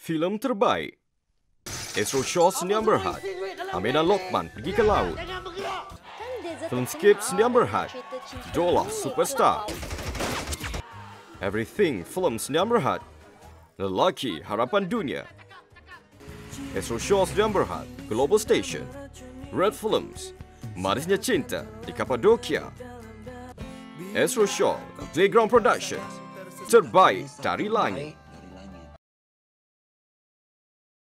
Filem Terbaik. Astro Senyam Berhad. Amir dan Loqman pergi ke laut. Filmscape Senyam Berhad. Dollah Superstar. Everything Film Senyam Berhad. Lelaki Harapan Dunia. Astro Senyam Berhad. Global Station. Red Films. Manisnya Cinta di Cappadocia. Astro Show dan Playground Productions. Terbaik dari Langit.